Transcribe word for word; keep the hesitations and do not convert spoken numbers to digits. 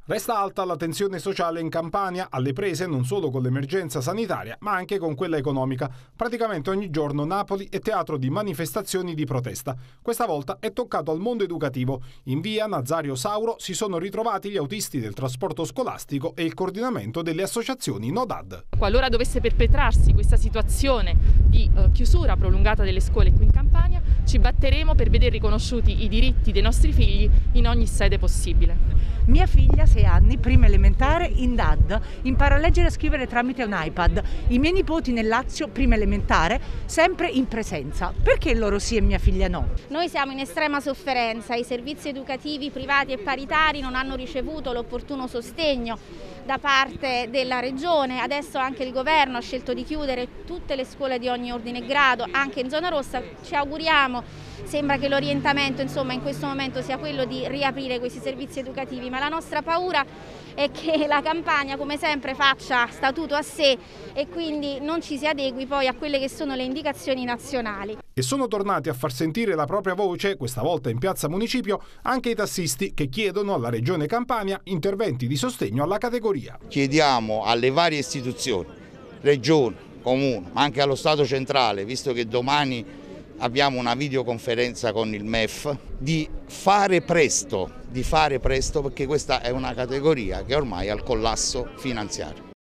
Resta alta la tensione sociale in Campania, alle prese non solo con l'emergenza sanitaria, ma anche con quella economica. Praticamente ogni giorno Napoli è teatro di manifestazioni di protesta. Questa volta è toccato al mondo educativo. In via Nazario Sauro si sono ritrovati gli autisti del trasporto scolastico e il coordinamento delle associazioni Nodad. Qualora dovesse perpetrarsi questa situazione di eh, chiusura prolungata delle scuole qui in Campania, ci batteremo per vedere riconosciuti i diritti dei nostri figli in ogni sede possibile. Mia figlia, sei anni, prima elementare, in D A D, impara a leggere e a scrivere tramite un iPad. I miei nipoti nel Lazio, prima elementare, sempre in presenza. Perché loro sì e mia figlia no? Noi siamo in estrema sofferenza, i servizi educativi privati e paritari non hanno ricevuto l'opportuno sostegno da parte della Regione. Adesso anche il Governo ha scelto di chiudere tutte le scuole di ogni ordine e grado, anche in zona rossa. Ci auguriamo, sembra che l'orientamento insomma in questo momento sia quello di riaprire questi servizi educativi, ma la nostra paura è che la Campania come sempre faccia statuto a sé e quindi non ci si adegui poi a quelle che sono le indicazioni nazionali. E sono tornati a far sentire la propria voce, questa volta in Piazza Municipio, anche i tassisti che chiedono alla Regione Campania interventi di sostegno alla categoria. Chiediamo alle varie istituzioni, Regione, Comune, ma anche allo Stato centrale, visto che domani abbiamo una videoconferenza con il M E F, di fare presto, di fare presto perché questa è una categoria che ormai è al collasso finanziario.